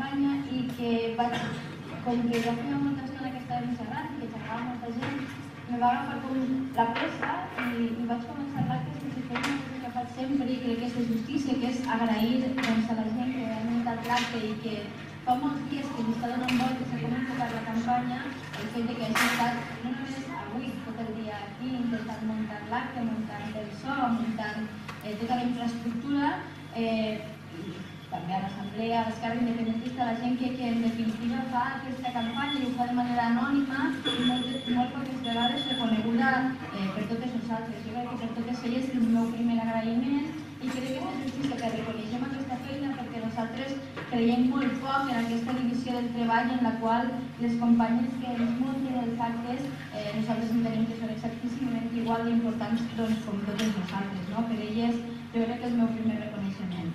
campanya i que vaig, com que ja feia molta estona que estava més gran i que xerrava molta gent, me va agafar com la pressa i vaig començar l'acte sense fer una cosa que faig sempre i crec que és de justícia, que és agrair a la gent que ha muntat l'acte i que fa molts dies que li està donant voltes a com enfocar la campanya, el fet que hagi estat no només avui, tot el dia aquí, intentant muntar l'acte, muntant el so, muntant tota la infraestructura, i també a l'Assemblea, a l'Esquerra Independentista, la gent que en definitiva fa aquesta campanya i ho fa de manera anònima i molt poques vegades reconeguda per totes nosaltres. Jo crec que per totes elles és el meu primer agraïment i crec que és de justícia que reconeixem aquesta feina perquè nosaltres creiem molt poc en aquesta divisió del treball en la qual les companyes que ens munten els actes nosaltres entenem que són exactíssimament igual d'importants com totes nosaltres. Per elles jo crec que és el meu primer reconeixement.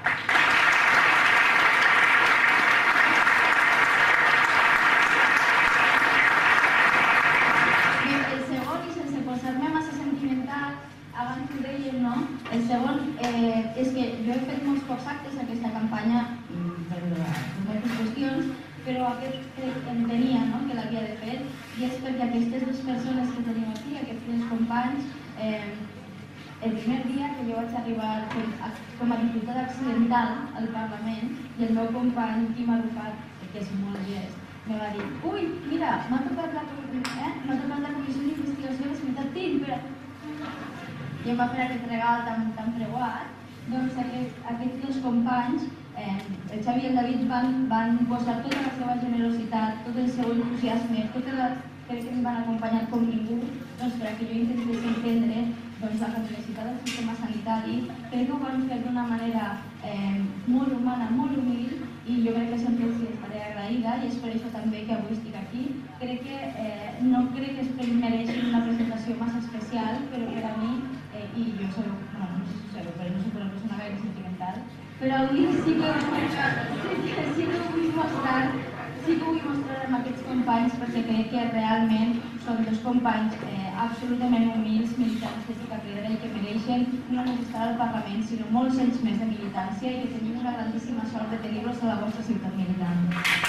El segon, i sense posar-me massa sentimental, abans ho dèiem, no? El segon és que jo he fet molts pocs actes aquesta campanya per moltes qüestions, però aquest entenia que l'havia de fer i és perquè aquestes dues persones que tenim aquí, aquests tres companys, el primer dia que jo vaig arribar com a diputada accidental al Parlament i el meu company Quim Arrufat, que és molt llest, me va dir: ui, mira, m'ha tocat la comissió d'investigació de Sanitat TIM, i em va fer aquest regal tan preuat. Doncs aquests dos companys, el Xavi i el David, van posar tota la seva generositat, tot el seu entusiasme, crec que em van acompanyar com ningú perquè jo intentés entendre la complexitat del sistema sanitari. Crec que ho van fer d'una manera molt humana, molt humil, i jo crec que sempre els estaré agraïda i és per això també que avui estic aquí. No crec que es mereixi una presentació massa especial, però per a mi, i jo no sé si ho sé, però no soc una persona gaire sentimental, però avui sí que ho vull mostrar amb aquests companys perquè crec que realment són dos companys absolutament humils, militants de pica pedra i que mereixen no només estar al Parlament, sinó molts anys més de militància i que tenim una grandíssima sort de tenir-los a la vostra ciutat militant.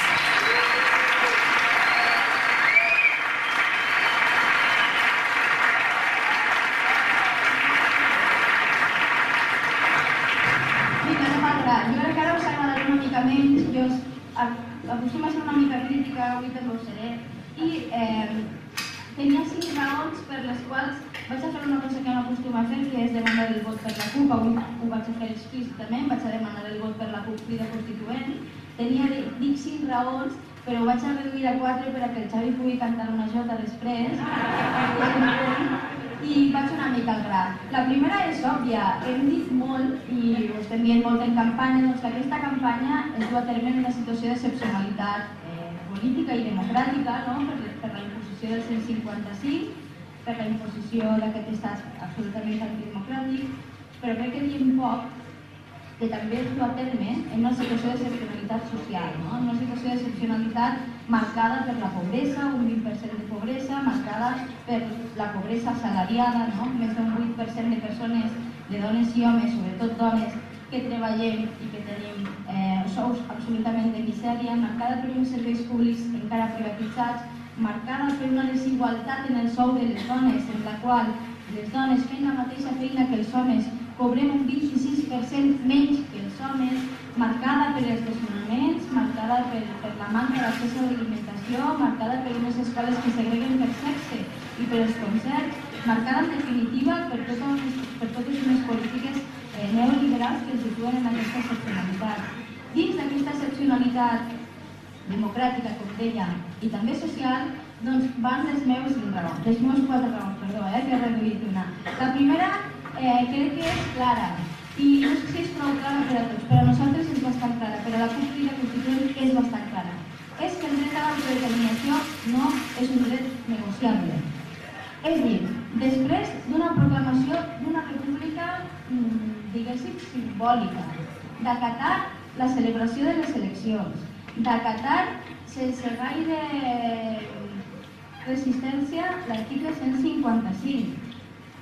Jo crec que ara us agradarà una mica menys, jo acostumo a ser una mica crítica, avui també ho seré, i tenia 5 raons per les quals vaig a fer una cosa que no acostumo a fer, que és demanar el vot per la CUP. Avui ho vaig a fer explícitament, vaig a demanar el vot per la CUP Crida Constituent. Dic 5 raons, però ho vaig a reduir a 4 perquè el Xavi pugui cantar una jota després. I vaig una mica al gra. La primera és òbvia, hem dit molt i ho estem dient molt en campanya, que aquesta campanya es du a terme en una situació d'excepcionalitat política i democràtica per la imposició del 155, per la imposició d'aquest estat absolutament antidemocràtic, però crec que diem poc que també es du a terme en una situació d'excepcionalitat social, en una situació d'excepcionalitat marcada per la pobresa, un 20% de pobresa, marcada per la pobresa assalariada, més d'un 8% de persones, de dones i homes, sobretot dones, que treballem i que tenim sous absolutament de misèria, marcada per uns serveis públics encara privatitzats, marcada per una desigualtat en el sou de les dones, en la qual les dones fent la mateixa feina que els homes cobrem un 26% menys que els homes, marcada per els desnonaments, marcada per la manca d'accés a l'alimentació, marcada per unes escoles que segreguen per sexe i per els concerts, marcada en definitiva per totes unes polítiques neoliberals que ens situen en aquesta excepcionalitat. Dins d'aquesta excepcionalitat democràtica, com deia, i també social, doncs van les meves 4 raons, que he reduït una. La primera crec que és clara, i no sé si és prou clara per a tots, però a nosaltres és bastant clara, per a la CUP Crida Constituent és bastant clara. És que el dret a l'autodeterminació no és un dret negociable. És dir, després d'una proclamació d'una república, diguéssim, simbòlica, d'acatar la celebració de les eleccions, d'acatar sense gaire resistència l'article 155,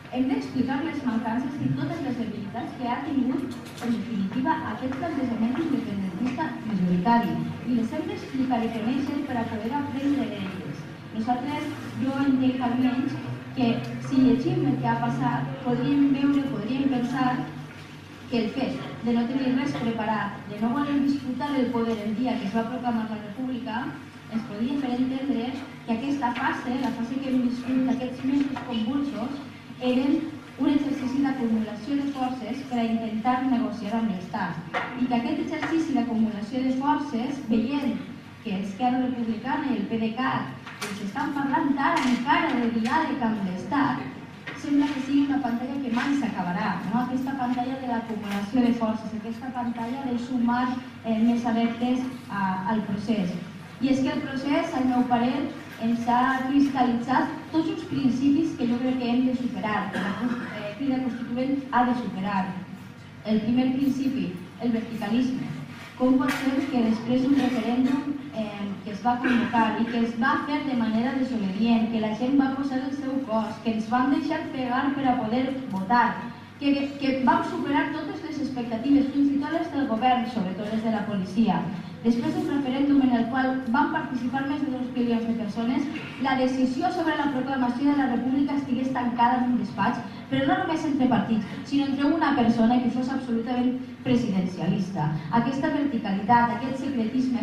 Hem d'explicar les mancances i totes les debilitats que ha tingut, en definitiva, aquest plantejament independentista majoritari. I les hem d'explicar i conèixer per a poder aprendre d'elles. Nosaltres, jo entenc almenys que si llegim el que ha passat, podríem veure, podríem pensar que el fet de no tenir res preparat, de no voler disputar el poder el dia que es va proclamar la República, ens podria fer entendre que aquesta fase, la fase que hem viscut aquests mesos convulsos, eren un exercici d'acumulació de forces per a intentar negociar amb l'Estat. I que aquest exercici d'acumulació de forces, veient que Esquerra Republicana i el PDeCAT ens estan parlant ara encara de diàleg amb l'Estat, sembla que sigui una pantalla que mai s'acabarà, no? Aquesta pantalla de l'acumulació de forces, aquesta pantalla de sumar més adeptes al procés. I és que el procés, al meu parer, ens ha cristal·litzat tots uns principis que jo crec que hem de superar, que la Crida Constituent ha de superar. El primer principi, el verticalisme. Com pot ser que després d'un referèndum que es va convocar i que es va fer de manera desobedient, que la gent va posar el seu cos, que ens vam deixar pegar per a poder votar, que vam superar totes les expectatives, fins i tot les del govern, sobretot les de la policia. Després d'un referèndum en el qual van participar més de 2 milions de persones, la decisió sobre la proclamació de la República estigués tancada en un despatx, però no només entre partits, sinó entre una persona que fos absolutament presidencialista. Aquesta verticalitat, aquest secretisme,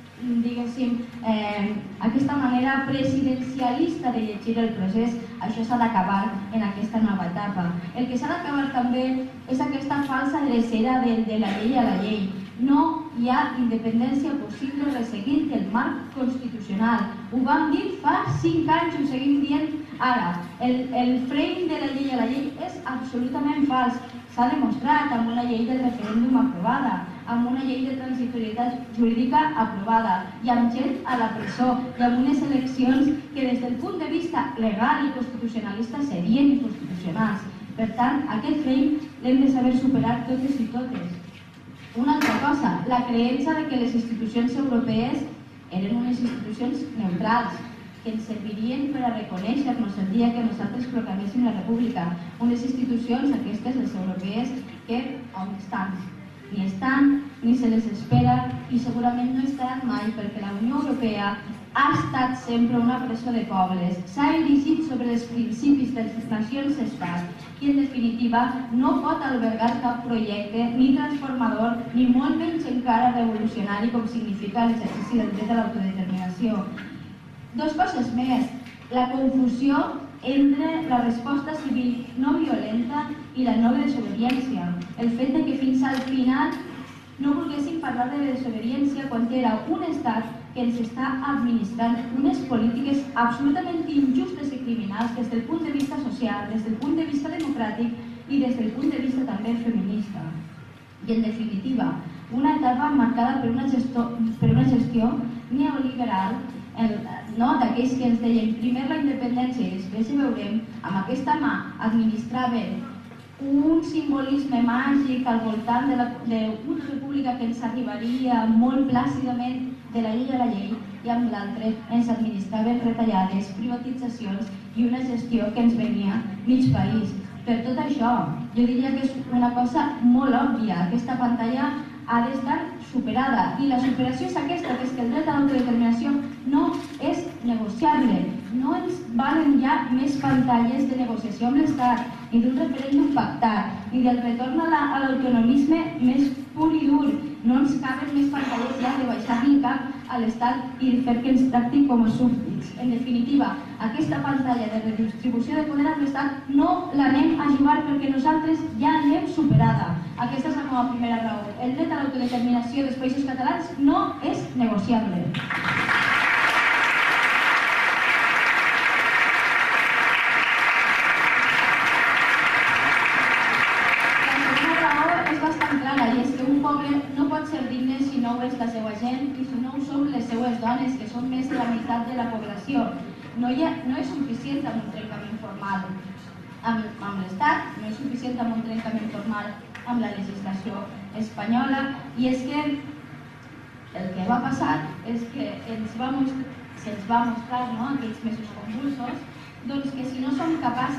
aquesta manera presidencialista de llegir el procés, això s'ha d'acabar en aquesta nova etapa. El que s'ha d'acabar també és aquesta falsa drecera de la llei a la llei. No hi ha independència possible resseguint el marc constitucional. Ho vam dir fa 5 anys, ho seguim dient ara. El frame de la llei a la llei és absolutament fals. S'ha demostrat amb una llei del referèndum aprovada, amb una llei de transitorietat jurídica aprovada, i amb gent a la presó, i amb unes eleccions que des del punt de vista legal i constitucionalista serien inconstitucionals. Per tant, aquest frame l'hem de saber superar totes i totes. Una altra cosa, la creença de que les institucions europees eren unes institucions neutrals, que ens servirien per a reconèixer-nos el dia que nosaltres proclaméssim la República. Unes institucions, aquestes, les europees, que on estan? Ni estan, ni se les espera, i segurament no estaran mai, perquè la Unió Europea ha estat sempre una presó de pobles, s'ha erigit sobre els principis de les nacions-estat i, en definitiva, no pot albergar cap projecte ni transformador, ni molt menys encara revolucionari com significa l'exercici del dret a l'autodeterminació. 2 coses més. La confusió entre la resposta civil no violenta i la no desobediència. El fet que fins al final no volguéssim parlar de desobediència quan era un estat que ens està administrant unes polítiques absolutament injustes i criminals des del punt de vista social, des del punt de vista democràtic i des del punt de vista també feminista. I, en definitiva, una etapa marcada per una gestió neoliberal d'aquells que ens deien primer la independència i després ja veurem, amb aquesta mà administraven un simbolisme màgic al voltant d'una república que ens arribaria molt plàcidament de la llei a la llei, i amb l'altre ens administraven retallades, privatitzacions i una gestió que ens venia mig país. Per tot això, jo diria que és una cosa molt òbvia. Aquesta pantalla ha d'estar superada, i la superació és aquesta, que és que el dret a l'autodeterminació no és negociable. No ens valen ja més pantalles de negociació amb l'Estat, ni d'un referèndum pactat, ni del retorn a l'autonomisme més pur i dur. No ens caben més pantalles ja de baixar-li el cap a l'Estat i fer que ens tractin com a súbdits. En definitiva, aquesta pantalla de redistribució de poder amb l'Estat no l'anem a jugar perquè nosaltres ja l'hem superada. Aquesta és la meva primera raó. El dret a l'autodeterminació dels països catalans no és negociable. I és que un poble no pot ser digne si no ho és la seva gent i si no ho són les seues dones, que són més de la meitat de la població. No és suficient amb un trencament formal amb l'Estat, no és suficient amb un trencament formal amb la legislació espanyola, i és que el que va passar és que se'ns va mostrar aquells mesos convulsos que si no som capaces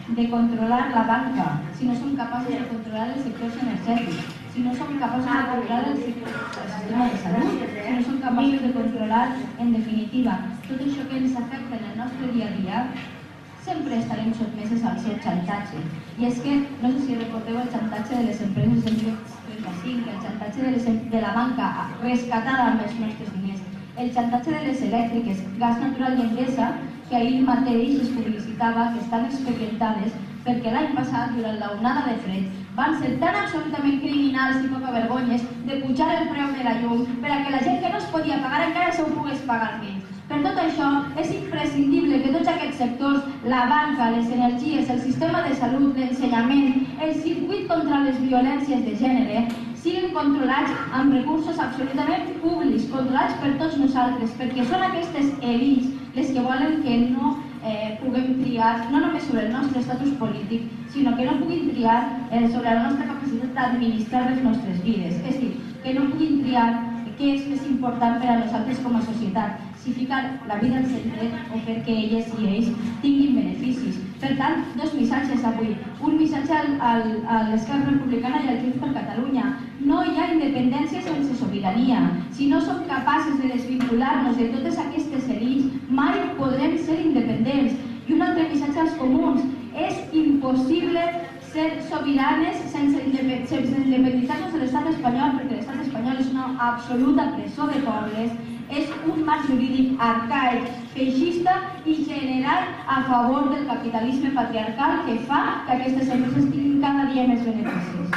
de controlar la banca, si no som capaços de controlar els sectors energètics, si no som capaços de controlar el sistema de salut, si no som capaços de controlar, en definitiva, tot això que ens afecta en el nostre dia a dia, sempre estarem sotmeses al seu xantatge. I és que, no sé si recordeu el xantatge de les empreses del 1935, el xantatge de la banca rescatada amb els nostres diners, el xantatge de les elèctriques, Gas Natural i Endesa, que ahir mateix es publicitava que estan expedientades perquè l'any passat, durant la onada de fred, van ser tan absolutament criminals i poca vergonyes de pujar el preu de la llum per a que la gent que no es podia pagar encara se ho pogués pagar menys. Per tot això, és imprescindible que tots aquests sectors, la banca, les energies, el sistema de salut, l'ensenyament, el circuit contra les violències de gènere, siguin controlats amb recursos absolutament públics, controlats per tots nosaltres, perquè són aquestes elits les que volen que no puguem triar, no només sobre el nostre estatus polític, sinó que no puguin triar sobre la nostra capacitat d'administrar les nostres vides. És a dir, que no puguin triar què és més important per a nosaltres com a societat, si ficar la vida al centre o perquè elles i ells tinguin beneficis. Per tant, dos missatges avui. Un missatge a l'Esquerra Republicana i al Junts per Catalunya. No hi ha independència sense sobirania. Si no som capaces de desvincular-nos de totes aquestes elits, mai podrem ser independents. I un altre missatge als comuns. És impossible ser sobiranes sense independitzar-nos de l'estat espanyol, perquè l'estat espanyol és una absoluta presó de pobles, és un marc jurídic arcaic, feixista i general a favor del capitalisme patriarcal que fa que aquestes empreses tinguin cada dia més beneficis.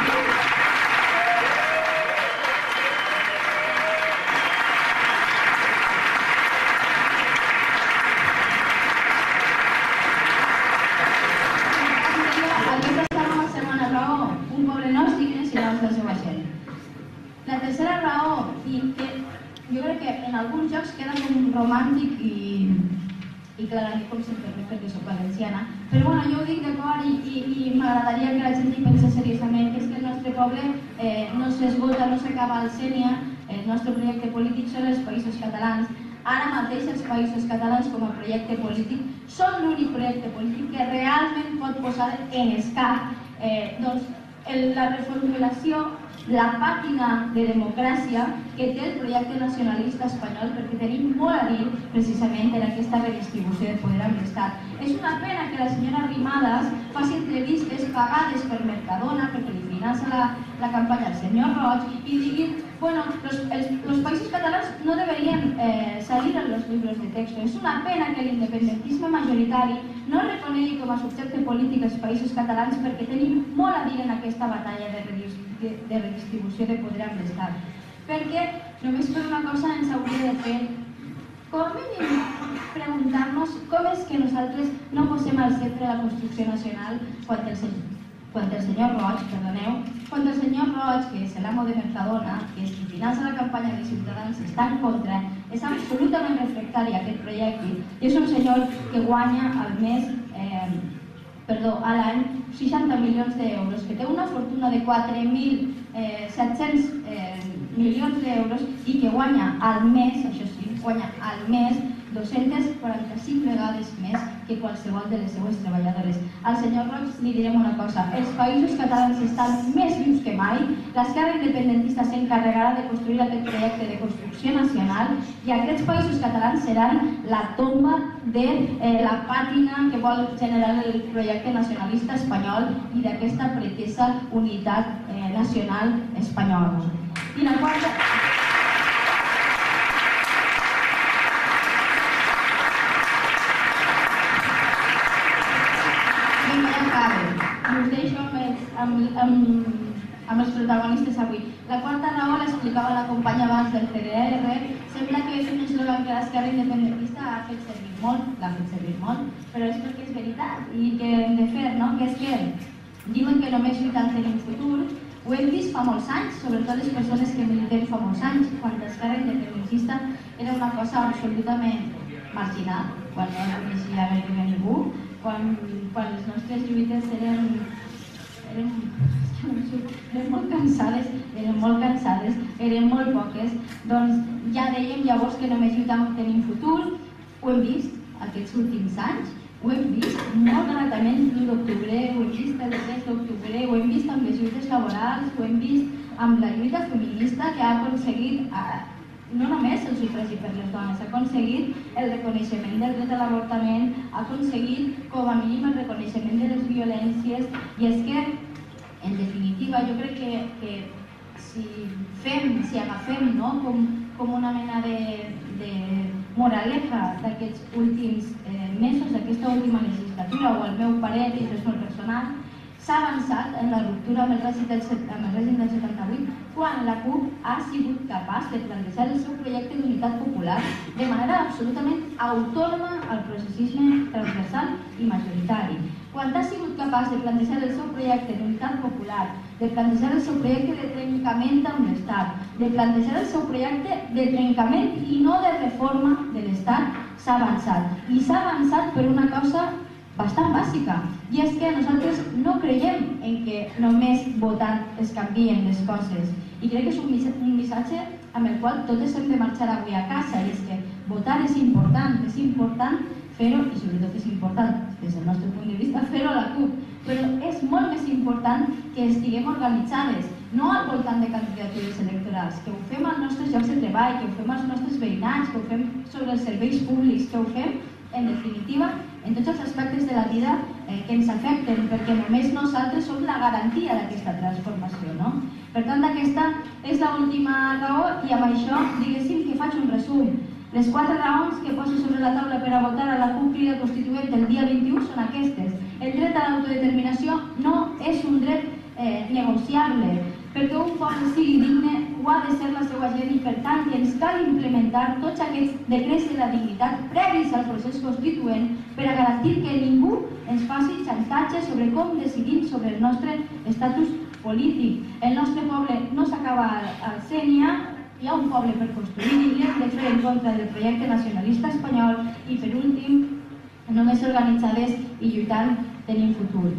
La tercera raó, i que jo crec que en alguns jocs queda com romàntic i clarament com sempre perquè soc valenciana, però bueno, jo ho dic de cor i m'agradaria que la gent hi pensés seriosament, que és que el nostre poble no s'esgota, no s'acaba al Sénia, el nostre projecte polític són els Països Catalans. Ara mateix els Països Catalans com a projecte polític són l'únic projecte polític que realment pot posar en escac la reformulació, la pàtina de democràcia que té el projecte nacionalista espanyol, perquè tenim molt a dir precisament en aquesta redistribució de poder amb l'Estat. És una pena que la senyora Arrimadas faci entrevistes pagades per Mercadona, perquè li finança la campanya al senyor Roig, i diguin, bueno, los països catalans no deberien salir en los libros de texto. És una pena que l'independentisme majoritari no reconegui com a subjecte polític els països catalans, perquè tenim molt a dir en aquesta batalla de redistribució de poder amb l'Estat. Perquè només per una cosa ens hauria de fer, com a mínim, preguntar-nos com és que nosaltres no posem al centre la construcció nacional quan el senyor Roig, que és l'amo de Mercadona, que és qui finança la campanya de Ciutadans, està en contra, és absolutament refractari a aquest projecte, i és un senyor que guanya al mes, a l'any 60 milions d'euros, que té una fortuna de 4.700 milions d'euros i que guanya al mes, això sí, guanya al mes 245 vegades més que qualsevol de les seues treballadores. Al senyor Roig li direm una cosa, els països catalans estan més vius que mai, l'esquerra independentista s'encarregarà de construir aquest projecte de construcció nacional i aquests països catalans seran la tomba de la pàtina que vol generar el projecte nacionalista espanyol i d'aquesta pretesa unitat nacional espanyola. I la quarta... Us deixo amb els protagonistes avui. La quarta raó l'explicava la companya abans del CDR. Sembla que és un eslògan que l'esquerra independentista l'ha fet servir molt, però és perquè és veritat i que hem de fer, no? Que és que diuen que només lluitant tenim futur. Ho hem vist fa molts anys, sobretot les persones que militem fa molts anys, quan l'esquerra independentista era una cosa absolutament marginal, quan no la coneixia gairebé ningú, quan les nostres lluites eren molt cansades, eren molt poques, doncs ja dèiem llavors que només lluitant tenim futur, ho hem vist aquests últims anys, Ho hem vist molt gratament l'1 d'octubre, ho hem vist el 3 d'octubre, ho hem vist amb les lluites laborals, ho hem vist amb la lluita feminista que ha aconseguit no només el sufragi per les dones, ha aconseguit el reconeixement del dret a l'avortament, ha aconseguit com a mínim el reconeixement de les violències, i és que, en definitiva, jo crec que si agafem com una mena de moraleja d'aquests últims mesos, d'aquesta última legislatura, o el meu parer, i és molt personal, s'ha avançat en la ruptura amb el règim del 78 quan la CUP ha sigut capaç de plantejar el seu projecte d'unitat popular de manera absolutament autònoma al processisme transversal i majoritari. Quan ha sigut capaç de plantejar el seu projecte d'unitat popular, de plantejar el seu projecte de trencament amb l'Estat, de plantejar el seu projecte de trencament i no de reforma de l'Estat, s'ha avançat. I s'ha avançat per una cosa bastant bàsica, i és que nosaltres no creiem en que només votant es canvien les coses, i crec que és un missatge amb el qual totes hem de marxar avui a casa, i és que votar és important fer-ho, i sobretot és important, des del nostre punt de vista, fer-ho a la CUP, però és molt més important que estiguem organitzades, no al voltant de candidatures electorals, que ho fem als nostres llocs de treball, que ho fem als nostres veïnats, que ho fem sobre els serveis públics, que ho fem, en definitiva, en tots els aspectes de la vida que ens afecten, perquè només nosaltres som la garantia d'aquesta transformació. Per tant, aquesta és l'última raó, i amb això, diguéssim que faig un resum. Les 4 raons que poso sobre la taula per a votar a la CUP Crida Constituent el dia 21 són aquestes. El dret a l'autodeterminació no és un dret negociable. Perquè un poble sigui digne ho ha de ser la seva gent, i per tant ens cal implementar tots aquests decrets de la dignitat previs al procés constituent per a garantir que ningú ens faci xantatge sobre com decidim sobre el nostre estatus polític. El nostre poble no s'acaba al Sénia, hi ha un poble per construir i hem de fer en contra del projecte nacionalista espanyol, i per últim, només organitzades i lluitant tenim futur.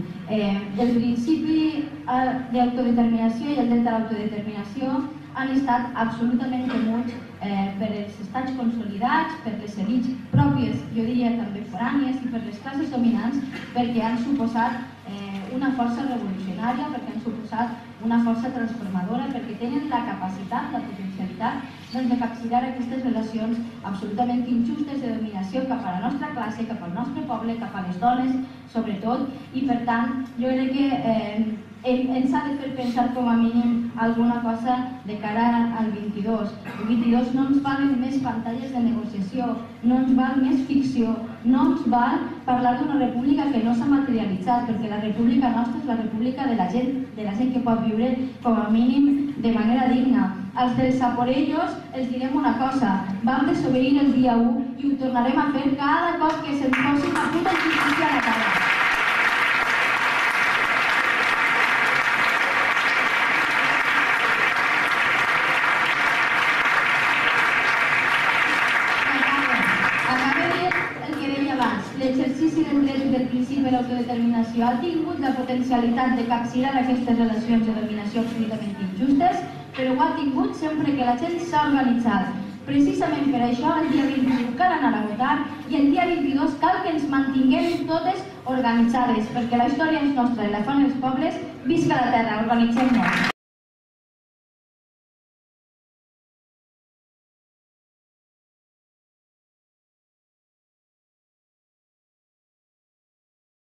El principi d'autodeterminació i el dret a l'autodeterminació han estat absolutament temuts per els estats consolidats, per les elits pròpies, jo diria també forànies, i per les classes dominants, perquè han suposat una força revolucionària, perquè han suposat una força transformadora, perquè tenen la capacitat, la potencialitat de capgirar aquestes relacions absolutament injustes de dominació cap a la nostra classe, cap al nostre poble, cap a les dones, sobretot, i per tant jo crec que ens ha de fer pensar com a mínim alguna cosa de cara al 22. El 22 no ens valen més pantalles de negociació, no ens val més ficció, no ens val parlar d'una república que no s'ha materialitzat, perquè la república nostra és la república de la gent que pot viure com a mínim de manera digna. Als dels Saporellos els direm una cosa: vam desobeir el dia 1 i ho tornarem a fer cada cop que se'ns posi una puta injustícia a la cara. L'exercici del dret del principi de l'autodeterminació ha tingut la potencialitat de capgirar aquestes relacions de dominació absolutament injustes, però ho ha tingut sempre que la gent s'ha organitzat. Precisament per això el dia 21 cal anar a votar, i el dia 22 cal que ens mantinguem totes organitzades, perquè la història és nostra i la fan els pobles. Visca la terra, organitzem-nos!